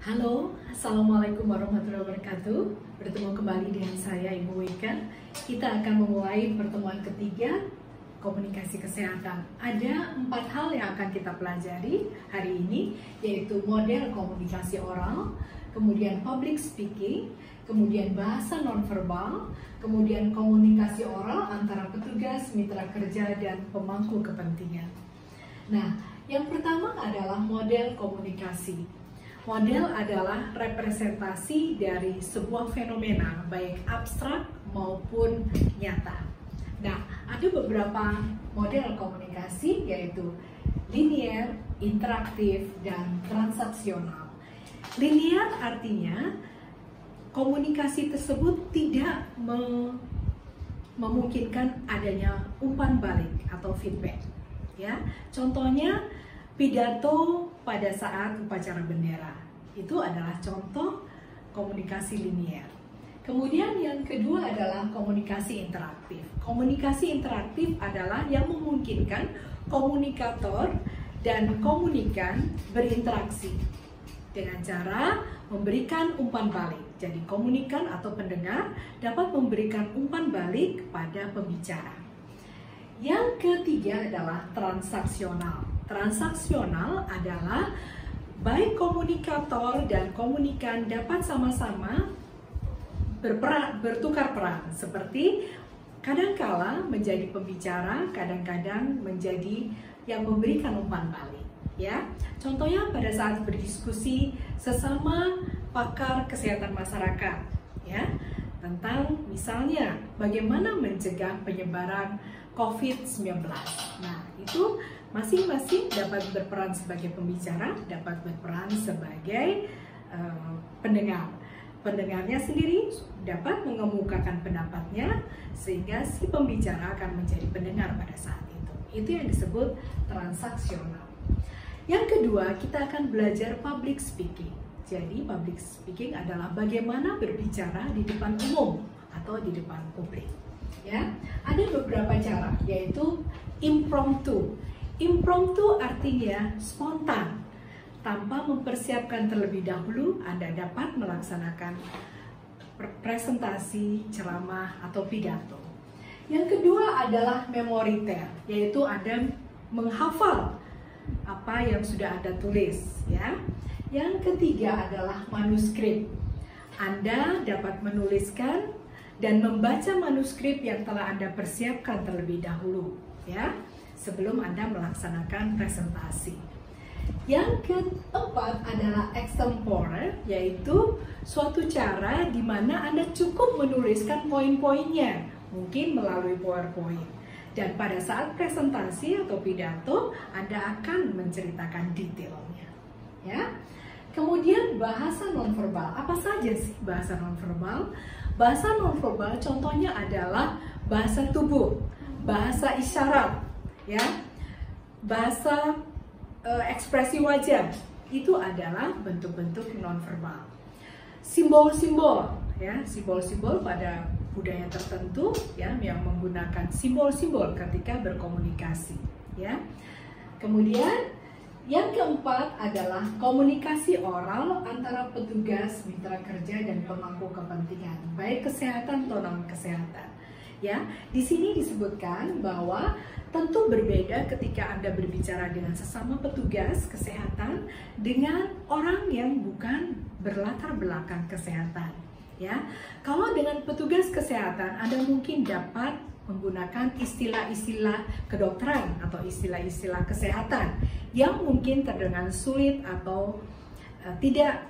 Halo, Assalamualaikum warahmatullahi wabarakatuh. Bertemu kembali dengan saya Ibu Wika. Kita akan memulai pertemuan ketiga komunikasi kesehatan. Ada 4 hal yang akan kita pelajari hari ini, yaitu model komunikasi oral, kemudian public speaking, kemudian bahasa nonverbal, kemudian komunikasi oral antara petugas, mitra kerja, dan pemangku kepentingan. Nah, yang pertama adalah model komunikasi. Model adalah representasi dari sebuah fenomena, baik abstrak maupun nyata. Nah, ada beberapa model komunikasi, yaitu linear, interaktif, dan transaksional. Linear artinya komunikasi tersebut tidak memungkinkan adanya umpan balik atau feedback. Ya, contohnya pidato pada saat upacara bendera, itu adalah contoh komunikasi linear. Kemudian yang kedua adalah komunikasi interaktif. Komunikasi interaktif adalah yang memungkinkan komunikator dan komunikan berinteraksi dengan cara memberikan umpan balik. Jadi komunikan atau pendengar dapat memberikan umpan balik pada pembicara. Yang ketiga adalah transaksional. Transaksional adalah baik komunikator dan komunikan dapat sama-sama bertukar peran, seperti kadangkala menjadi pembicara, kadang-kadang menjadi yang memberikan umpan balik. Ya, contohnya pada saat berdiskusi sesama pakar kesehatan masyarakat, ya, tentang misalnya bagaimana mencegah penyebaran COVID-19. Nah, itu masing-masing dapat berperan sebagai pembicara, dapat berperan sebagai pendengar. Pendengarnya sendiri dapat mengemukakan pendapatnya, sehingga si pembicara akan menjadi pendengar pada saat itu. Itu yang disebut transaksional. Yang kedua, kita akan belajar public speaking. Jadi, public speaking adalah bagaimana berbicara di depan umum atau di depan publik. Ya, ada beberapa cara, yaitu impromptu. Impromptu artinya spontan, tanpa mempersiapkan terlebih dahulu. Anda dapat melaksanakan presentasi, ceramah, atau pidato. Yang kedua adalah memoriter, yaitu Anda menghafal apa yang sudah Anda tulis. Ya. Yang ketiga adalah manuskrip. Anda dapat menuliskan dan membaca manuskrip yang telah Anda persiapkan terlebih dahulu, ya, sebelum Anda melaksanakan presentasi. Yang keempat adalah extempore, yaitu suatu cara di mana Anda cukup menuliskan poin-poinnya, mungkin melalui PowerPoint. Dan pada saat presentasi atau pidato, Anda akan menceritakan detailnya. Ya. Kemudian bahasa nonverbal. Apa saja sih bahasa nonverbal? Bahasa nonverbal contohnya adalah bahasa tubuh, bahasa isyarat, ya, bahasa ekspresi wajah. Itu adalah bentuk-bentuk nonverbal. Simbol-simbol, ya, simbol-simbol pada budaya tertentu, ya, yang menggunakan simbol-simbol ketika berkomunikasi, ya. Kemudian yang keempat adalah komunikasi oral antara petugas, mitra kerja, dan pemangku kepentingan, baik kesehatan atau non kesehatan. Ya, di sini disebutkan bahwa tentu berbeda ketika Anda berbicara dengan sesama petugas kesehatan dengan orang yang bukan berlatar belakang kesehatan. Ya, kalau dengan petugas kesehatan Anda mungkin dapat menggunakan istilah-istilah kedokteran atau istilah-istilah kesehatan yang mungkin terdengar sulit atau tidak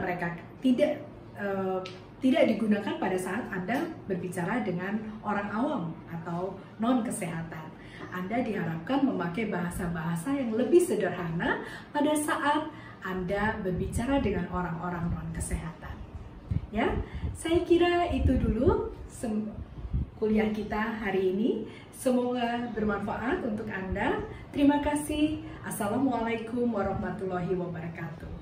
digunakan pada saat Anda berbicara dengan orang awam atau non kesehatan. Anda diharapkan memakai bahasa-bahasa yang lebih sederhana pada saat Anda berbicara dengan orang-orang non kesehatan. Ya, saya kira itu dulu kuliah kita hari ini. Semoga bermanfaat untuk Anda. Terima kasih. Assalamualaikum warahmatullahi wabarakatuh.